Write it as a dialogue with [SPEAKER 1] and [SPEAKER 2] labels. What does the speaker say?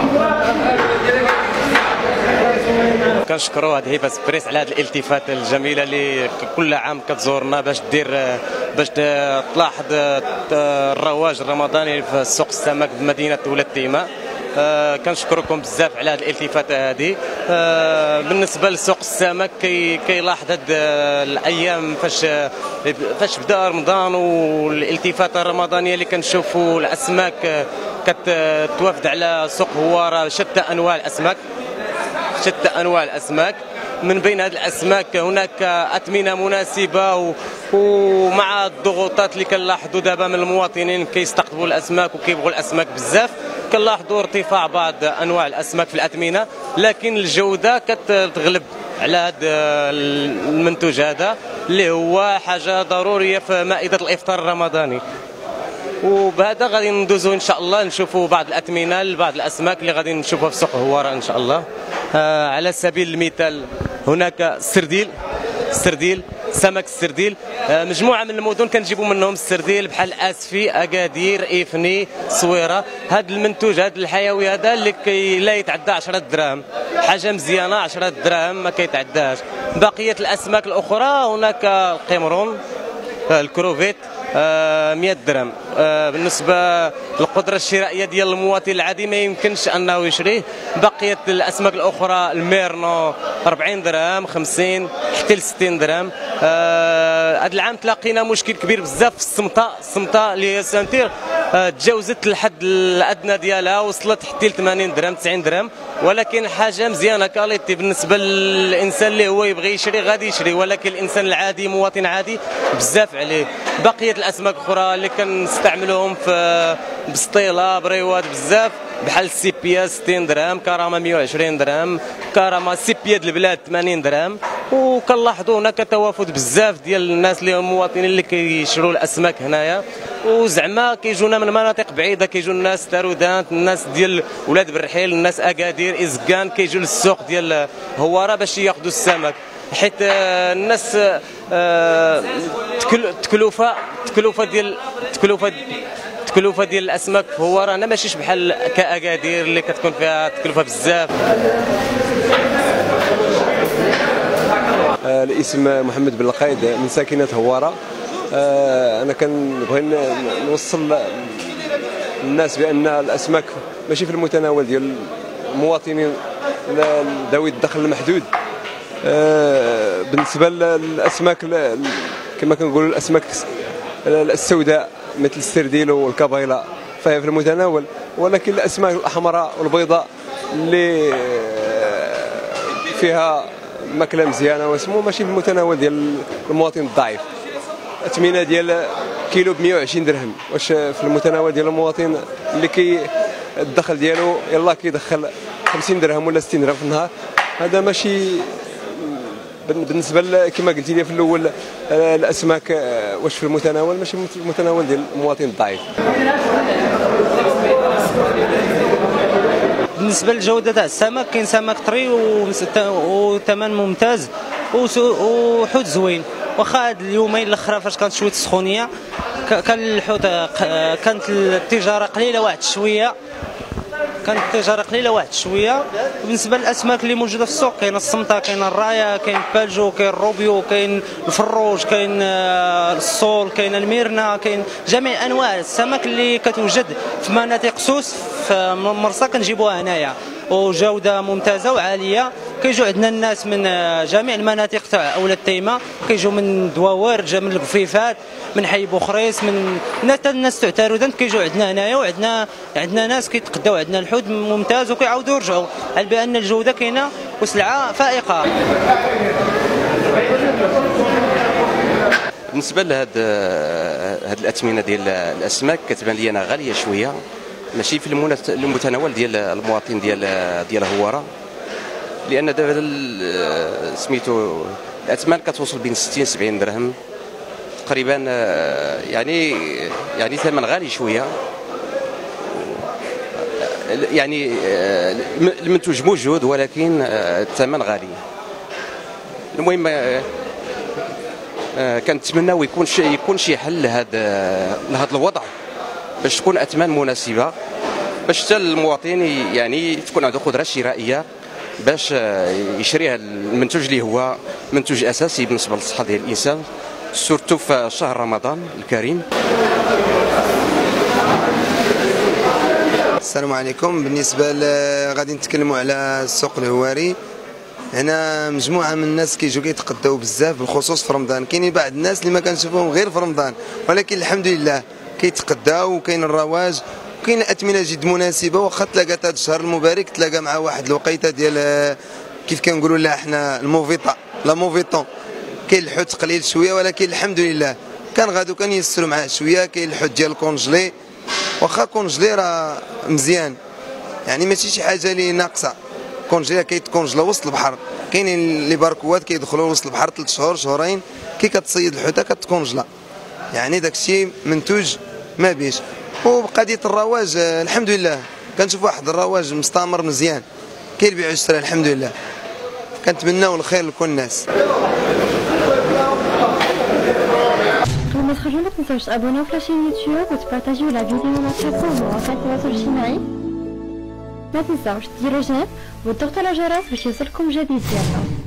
[SPEAKER 1] كنشكروا هاد هيفا سبريس على هاد الالتفاته الجميله اللي كل عام كتزورنا باش دير باش تلاحظ الرواج الرمضاني في سوق السمك بمدينه ولاد تيماء. كنشكركم بزاف على هذه الالتفاته هذه. بالنسبه لسوق السمك كيلاحظ هاد الايام فاش بدا رمضان والالتفاته الرمضانيه اللي كنشوفوا الاسماك كتوافد على سوق هواره شتى انواع الاسماك. من بين هذه الاسماك هناك اثمنه مناسبه ومع الضغوطات اللي كنلاحظوا دابا من المواطنين كيستقطبوا الاسماك وكيبغوا الاسماك بزاف، كنلاحظوا ارتفاع بعض انواع الاسماك في الاثمنه، لكن الجوده كتغلب على هذا المنتوج هذا اللي هو حاجه ضروريه في مائده الافطار الرمضاني. وبهذا غادي ندوزو ان شاء الله نشوفوا بعض الاثمنه لبعض الاسماك اللي غادي نشوفوها في سوق هواره ان شاء الله. على سبيل المثال هناك السرديل، سمك السرديل. مجموعه من المدن كنجيبوا منهم السرديل بحال اسفي، اكادير، افني، صويره. هذا المنتوج هذا الحيوي هذا اللي لا يتعدى 10 دراهم، حاجه مزيانه 10 دراهم ما كيتعداش. بقيه الاسماك الاخرى هناك القمرون، الكروفيت 100 درهم. بالنسبه للقدره الشرائيه ديال المواطن العادي ما يمكنش انه يشريه. بقيه الاسماك الاخرى الميرنو 40 درهم، 50 حتى ل 60 درهم. هذا العام تلاقينا مشكل كبير بزاف في السمطه اللي هي سانتير، تجاوزت الحد الادنى ديالها، وصلت حتى ل 80 درهم 90 درهم، ولكن حاجه مزيانه كاليتي بالنسبه للانسان اللي هو يبغي يشري غادي يشري، ولكن الانسان العادي مواطن عادي بزاف عليه. بقيه الاسماك الاخرى اللي كنستعملوهم في بسطيله بريوات بزاف بحال السيبيا 60 درهم، كرامه 120 درهم، كرامه سيبيا د البلاد 80 درهم. وكنلاحظوا هناك توافد بزاف ديال الناس اللي هم مواطنين اللي كيشروا الاسماك هنايا، وزعما كيجونا من مناطق بعيده، كيجوا الناس تارودانت، الناس ديال ولاد برحيل، الناس اكادير، ازكان، كيجوا للسوق ديال هواره باش ياخذوا السمك، حيت الناس تكلفه ديال الاسماك في هواره انا ماشيش بحال كاكادير اللي كتكون فيها تكلفه بزاف.
[SPEAKER 2] الاسم محمد بن القايد من ساكنه هواره. انا كنبغي نوصل للناس بان الاسماك ماشي في المتناول ديال المواطنين ذوي الدخل المحدود. بالنسبه للاسماك كما كنقولوا الاسماك السوداء مثل السرديل والكابيلا فهي في المتناول، ولكن الاسماك الاحمراء والبيضاء اللي فيها ماكله مزيانه واسمو ماشي في المتناول ديال المواطن الضعيف. اثمنه ديال كيلو ب 120 درهم، واش في المتناول ديال المواطن اللي الدخل ديالو يلاه كيدخل 50 درهم ولا 60 درهم في النهار؟ هذا ماشي بالنسبه كما قلتي لي في الاول الاسماك واش في المتناول، ماشي في المتناول ديال المواطن الضعيف.
[SPEAKER 3] بالنسبه للجوده تاع السمك كاين سمك طري وثمن ممتاز وحوت زوين. واخا هاد اليومين الاخرى فاش كانت شويه السخونيه كان الحوت كانت التجاره قليله واحد شويه، بالنسبه للاسماك اللي موجوده في السوق كاين الصمطه، كاين الرايه، كاين البالجو، كاين الروبيو، كاين الفروج، كاين الصول، كاين الميرنا، كاين جميع انواع السمك اللي كتوجد في مناطق سوس في مرسى كنجيبوها هنايا، وجوده ممتازه وعاليه. كيجوا عندنا الناس من جميع المناطق تاع اولاد تيماء، كيجوا من دواور، من القفيفات، من حي بوخريس، من حتى الناس تاع تارودانت كيجوا عندنا هنايا، وعندنا ناس كيتقداو عندنا الحوت ممتاز وكيعاودوا يرجعوا على بان الجوده كاينه وسلعه فائقه.
[SPEAKER 4] بالنسبه لهاد الاثمنه ديال الاسماك كتبان لي انا غاليه شويه، ماشي في المتناول ديال المواطن ديال هواره، لان دابا سميتو الاثمان كتوصل بين 60 70 درهم تقريبا، يعني ثمن غالي شويه. يعني المنتوج موجود ولكن الثمن غالي. المهم كنتمناو يكون شي حل لهذا الوضع باش تكون اثمان مناسبه باش حتى المواطن يعني تكون عنده قدره شرائيه باش يشري المنتوج اللي هو منتوج اساسي بالنسبه للصحه ديال الانسان، سورتو في شهر رمضان الكريم.
[SPEAKER 5] السلام عليكم. بالنسبه غادي نتكلموا على السوق الهواري. هنا مجموعه من الناس كيجوا كيتقداو بزاف بالخصوص في رمضان. كاينين بعض الناس اللي ما كنشوفوهم غير في رمضان، ولكن الحمد لله كيتقداو وكاين الرواج وكاين الاثمنه جد مناسبه. واخا تلاقات هذا الشهر المبارك تلاقى مع واحد الوقيته ديال كيف كنقولوا لها حنا الموفيطا لا موفيطون، كاين الحوت قليل شويه ولكن الحمد لله كان غادو كنيسروا معاه شويه. كاين الحوت ديال الكونجلي، واخا كونجلي راه مزيان يعني ماشي شي حاجه اللي ناقصه. كونجلي كيتكونجلا وسط البحر، كاينين اللي باركوات كيدخلوا وسط البحر 3 شهور شهرين كي كتصيد الحوته كتكونجلا، يعني داكشي منتوج ما بيش. وبقضيه الرواج الحمد لله كنشوف واحد الرواج مستمر مزيان، كيبيع ويشري الحمد لله. كنتمناو الخير لكل الناس.
[SPEAKER 6] ما تنساوش تابوناو في لاشين يوتيوب وتبارطاجيو لا فيديو مع صحابكم ومواقع التواصل الاجتماعي. ما تنساوش ديروا جيم وتضغطوا على الجرس باش يوصلكم جديد ديالنا.